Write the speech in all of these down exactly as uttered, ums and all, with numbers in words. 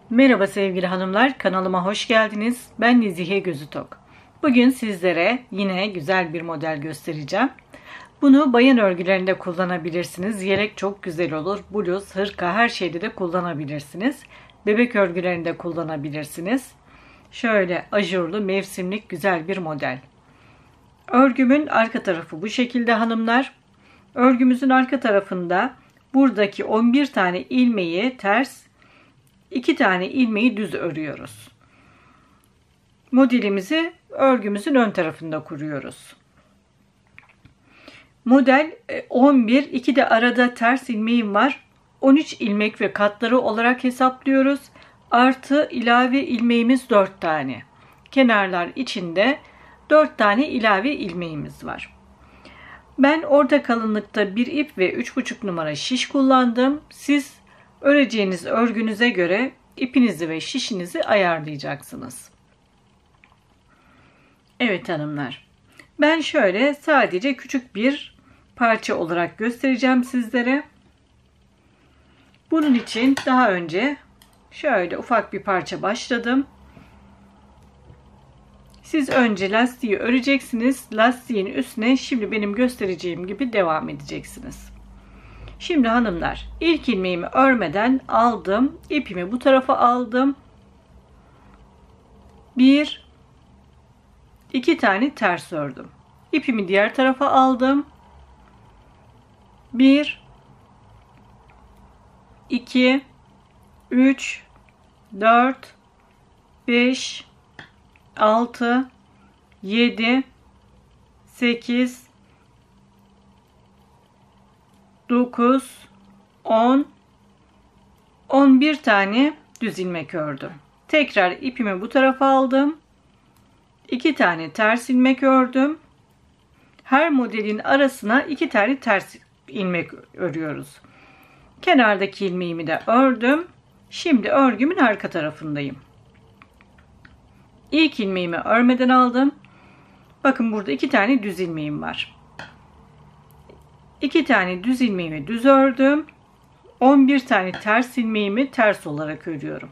Merhaba sevgili hanımlar, kanalıma hoş geldiniz. Ben Nezihe Gözütok. Bugün sizlere yine güzel bir model göstereceğim. Bunu bayan örgülerinde kullanabilirsiniz. Yelek çok güzel olur. Bluz, hırka her şeyde de kullanabilirsiniz. Bebek örgülerinde kullanabilirsiniz. Şöyle ajurlu, mevsimlik güzel bir model. Örgümün arka tarafı bu şekilde hanımlar. Örgümüzün arka tarafında buradaki on bir tane ilmeği ters, iki tane ilmeği düz örüyoruz. Modelimizi örgümüzün ön tarafında kuruyoruz. Model on bir, iki de arada ters ilmeğim var. on üç ilmek ve katları olarak hesaplıyoruz. Artı ilave ilmeğimiz dört tane. Kenarlar içinde dört tane ilave ilmeğimiz var. Ben orta kalınlıkta bir ip ve üç buçuk numara şiş kullandım. Siz öreceğiniz örgünüze göre ipinizi ve şişinizi ayarlayacaksınız. Evet hanımlar. Ben şöyle sadece küçük bir parça olarak göstereceğim sizlere. Bunun için daha önce şöyle ufak bir parça başladım. Siz önce lastiği öreceksiniz. Lastiğin üstüne şimdi benim göstereceğim gibi devam edeceksiniz. Şimdi hanımlar, ilk ilmeğimi örmeden aldım. İpimi bu tarafa aldım. Bir, iki tane ters ördüm. İpimi diğer tarafa aldım. Bir, iki, üç, dört, beş, altı, yedi, sekiz, dokuz, on, on bir tane düz ilmek ördüm. Tekrar ipimi bu tarafa aldım. iki tane ters ilmek ördüm. Her modelin arasına iki tane ters ilmek örüyoruz. Kenardaki ilmeğimi de ördüm. Şimdi örgümün arka tarafındayım. İlk ilmeğimi örmeden aldım. Bakın burada iki tane düz ilmeğim var. iki tane düz ilmeğimi düz ördüm. on bir tane ters ilmeğimi ters olarak örüyorum.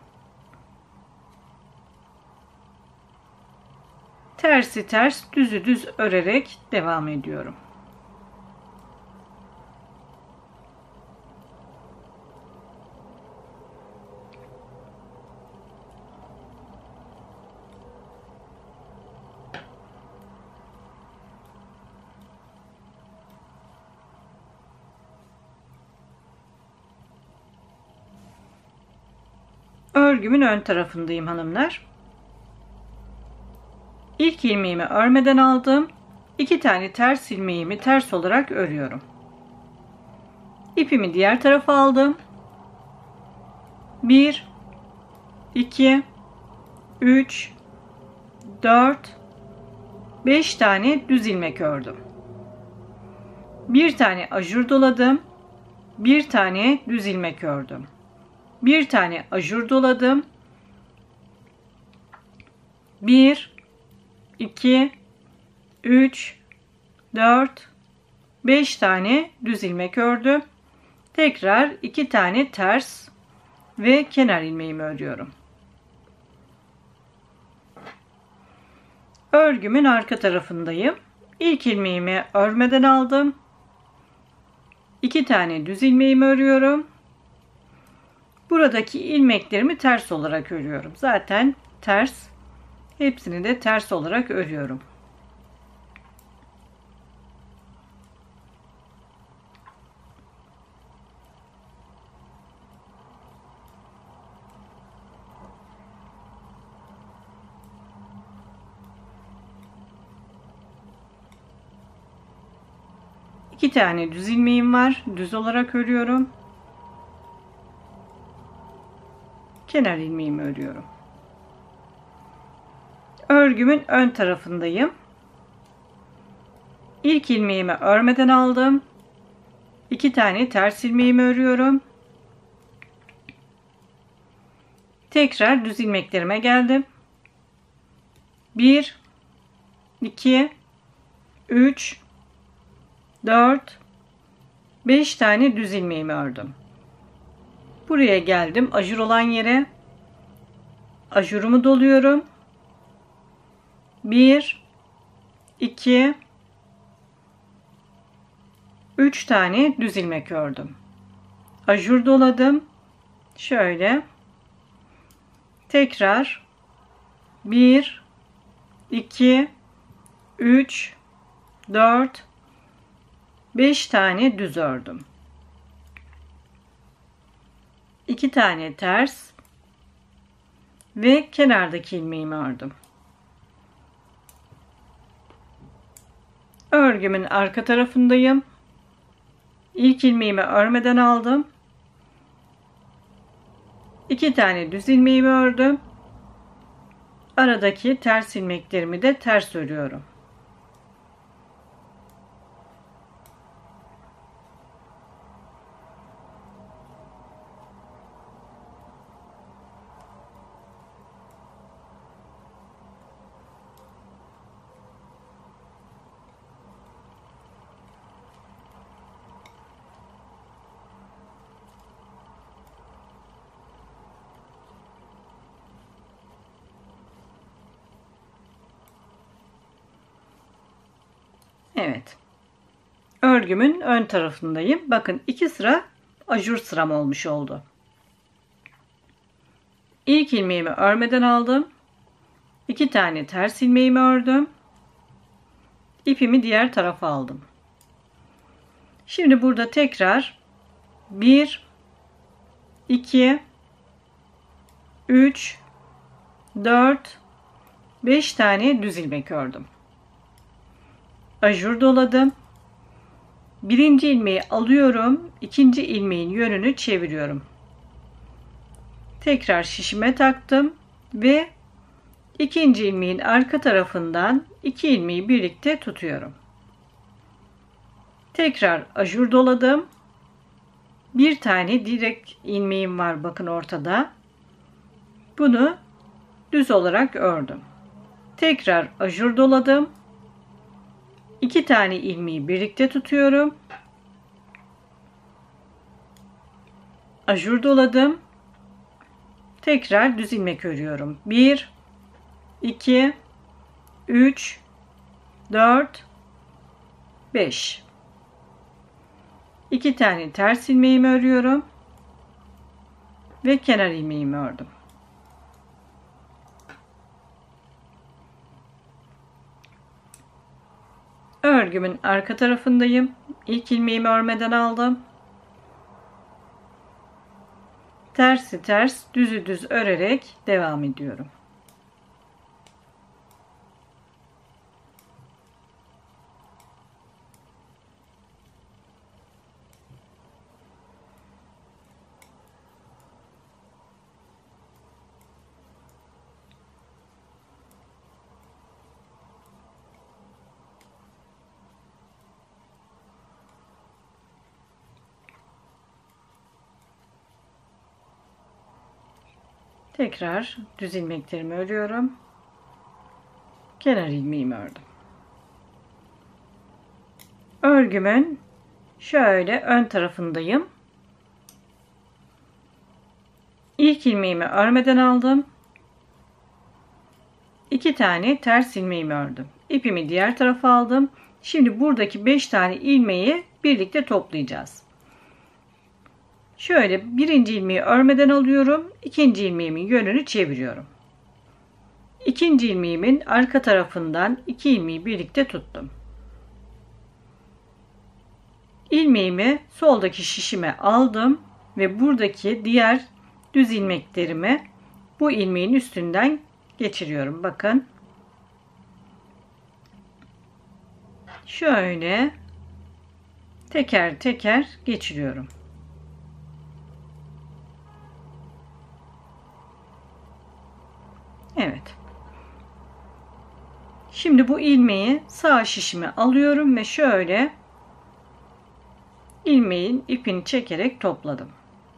Tersi ters, düzü düz örerek devam ediyorum. Örgümün ön tarafındayım hanımlar. İlk ilmeğimi örmeden aldım. iki tane ters ilmeğimi ters olarak örüyorum. İpimi diğer tarafa aldım. bir, iki, üç, dört, beş tane düz ilmek ördüm. bir tane ajur doladım. bir tane düz ilmek ördüm. bir tane ajur doladım. bir, iki, üç, dört, beş tane düz ilmek ördüm. Tekrar iki tane ters ve kenar ilmeğimi örüyorum. Örgümün arka tarafındayım. İlk ilmeğimi örmeden aldım. iki tane düz ilmeğimi örüyorum. Buradaki ilmeklerimi ters olarak örüyorum. Zaten ters. Hepsini de ters olarak örüyorum. İki tane düz ilmeğim var. Düz olarak örüyorum. Kenar ilmeğimi örüyorum. Örgümün ön tarafındayım. İlk ilmeğimi örmeden aldım. iki tane ters ilmeğimi örüyorum. Tekrar düz ilmeklerime geldim. bir, iki, üç, dört, beş tane düz ilmeğimi ördüm. Buraya geldim ajur olan yere. Ajurumu doluyorum. bir, iki, üç tane düz ilmek ördüm. Ajur doladım. Şöyle. Tekrar bir, iki, üç, dört, beş tane düz ördüm. iki tane ters ve kenardaki ilmeğimi ördüm. Örgümün arka tarafındayım. İlk ilmeğimi örmeden aldım. iki tane düz ilmeğimi ördüm. Aradaki ters ilmeklerimi de ters örüyorum. Evet. Örgümün ön tarafındayım. Bakın iki sıra ajur sıram olmuş oldu. İlk ilmeğimi örmeden aldım. iki tane ters ilmeğimi ördüm. İpimi diğer tarafa aldım. Şimdi burada tekrar bir, iki, üç, dört, beş tane düz ilmek ördüm. Ajur doladım. Birinci ilmeği alıyorum. İkinci ilmeğin yönünü çeviriyorum. Tekrar şişime taktım ve ikinci ilmeğin arka tarafından iki ilmeği birlikte tutuyorum. Tekrar ajur doladım. Bir tane direkt ilmeğim var bakın ortada. Bunu düz olarak ördüm. Tekrar ajur doladım. İki tane ilmeği birlikte tutuyorum. Ajur doladım. Tekrar düz ilmek örüyorum. bir, iki, üç, dört, beş. iki tane ters ilmeğimi örüyorum. Ve kenar ilmeğimi ördüm. Örgümün arka tarafındayım. İlk ilmeğimi örmeden aldım. Tersi ters, düzü düz örerek devam ediyorum. Tekrar düz ilmeklerimi örüyorum. Kenar ilmeğimi ördüm. Örgümün şöyle ön tarafındayım. İlk ilmeğimi örmeden aldım. iki tane ters ilmeğimi ördüm. İpimi diğer tarafa aldım. Şimdi buradaki beş tane ilmeği birlikte toplayacağız. Şöyle birinci ilmeği örmeden alıyorum. İkinci ilmeğimin yönünü çeviriyorum. İkinci ilmeğimin arka tarafından iki ilmeği birlikte tuttum. İlmeğimi soldaki şişime aldım ve buradaki diğer düz ilmeklerimi bu ilmeğin üstünden geçiriyorum. Bakın. Şöyle teker teker geçiriyorum. Evet. Şimdi bu ilmeği sağ şişime alıyorum ve şöyle ilmeğin ipini çekerek topladım.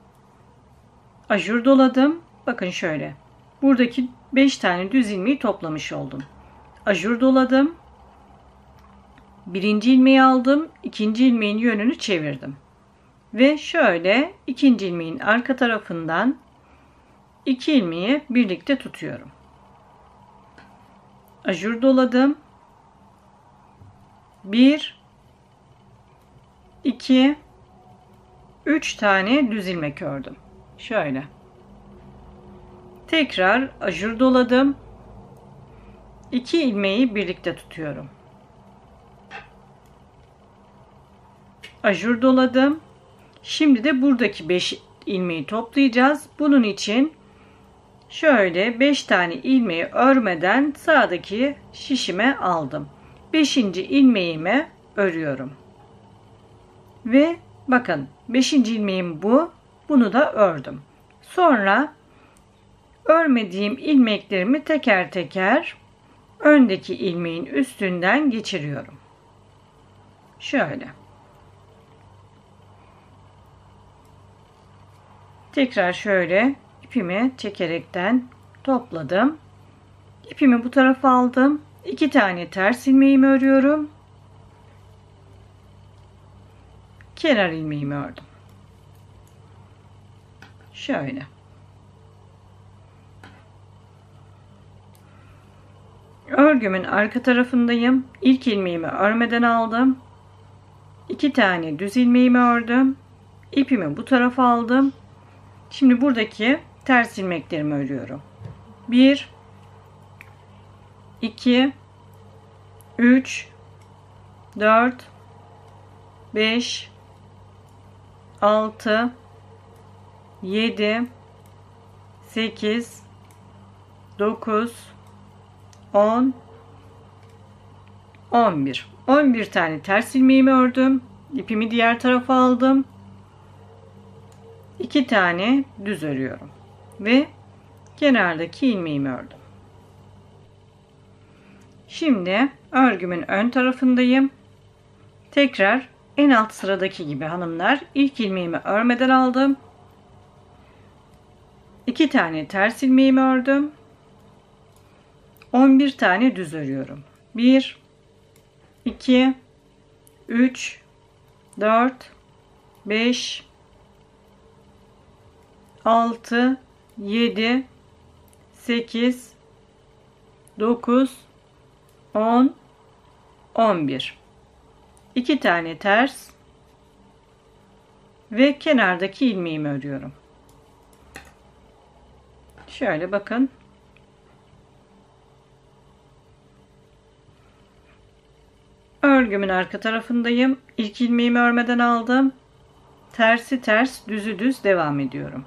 Ajur doladım. Bakın şöyle. Buradaki beş tane düz ilmeği toplamış oldum. Ajur doladım. Birinci ilmeği aldım. İkinci ilmeğin yönünü çevirdim. Ve şöyle ikinci ilmeğin arka tarafından iki ilmeği birlikte tutuyorum. Ajur doladım. bir iki üç tane düz ilmek ördüm. Şöyle. Tekrar ajur doladım. iki ilmeği birlikte tutuyorum. Ajur doladım. Şimdi de buradaki beş ilmeği toplayacağız. Bunun için şöyle beş tane ilmeği örmeden sağdaki şişime aldım. beşinci ilmeğimi örüyorum. Ve bakın beşinci ilmeğim bu. Bunu da ördüm. Sonra örmediğim ilmeklerimi teker teker öndeki ilmeğin üstünden geçiriyorum. Şöyle. Tekrar şöyle ipimi çekerekten topladım. İpimi bu tarafa aldım. iki tane ters ilmeğimi örüyorum. Kenar ilmeğimi ördüm. Şöyle. Örgümün arka tarafındayım. İlk ilmeğimi örmeden aldım. iki tane düz ilmeğimi ördüm. İpimi bu tarafa aldım. Şimdi buradaki ters ilmeklerimi örüyorum. bir iki üç dört beş altı yedi sekiz dokuz on on bir on bir tane ters ilmeğimi ördüm. İpimi diğer tarafa aldım. iki tane düz örüyorum ve kenardaki ilmeğimi ördüm. Şimdi örgümün ön tarafındayım. Tekrar en alt sıradaki gibi hanımlar, ilk ilmeğimi örmeden aldım. iki tane ters ilmeğimi ördüm. on bir tane düz örüyorum. bir iki üç dört beş altı yedi sekiz dokuz on on bir iki tane ters ve kenardaki ilmeğimi örüyorum. Şöyle bakın. Örgümün arka tarafındayım. İlk ilmeğimi örmeden aldım. Tersi ters, düzü düz devam ediyorum.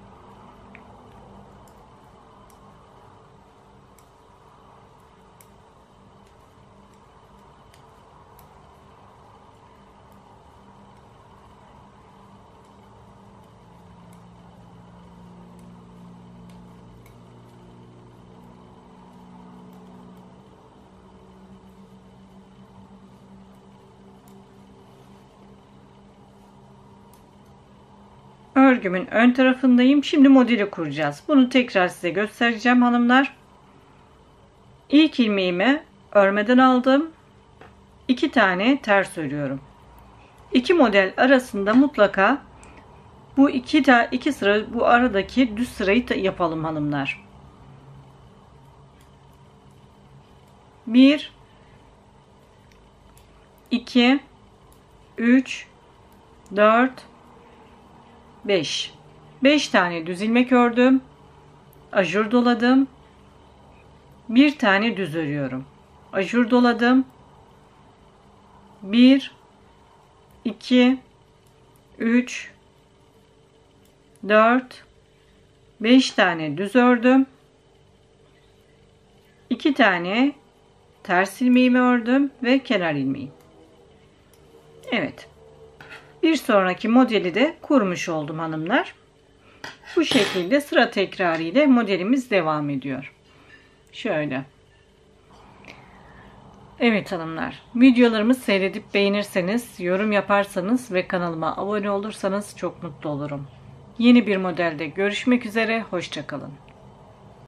Örgümün ön tarafındayım. Şimdi modeli kuracağız. Bunu tekrar size göstereceğim hanımlar. İlk ilmeğimi örmeden aldım. iki tane ters örüyorum. İki model arasında mutlaka bu iki ta iki sıra, bu aradaki düz sırayı yapalım hanımlar. bir iki üç dört beş beş tane düz ilmek ördüm. Ajur doladım. bir tane düz örüyorum. Ajur doladım. bir iki üç dört beş tane düz ördüm. iki tane ters ilmeğimi ördüm ve kenar ilmeği. Evet. Bir sonraki modeli de kurmuş oldum hanımlar. Bu şekilde sıra tekrarı ile modelimiz devam ediyor. Şöyle. Evet hanımlar, videolarımı seyredip beğenirseniz, yorum yaparsanız ve kanalıma abone olursanız çok mutlu olurum. Yeni bir modelde görüşmek üzere, hoşça kalın.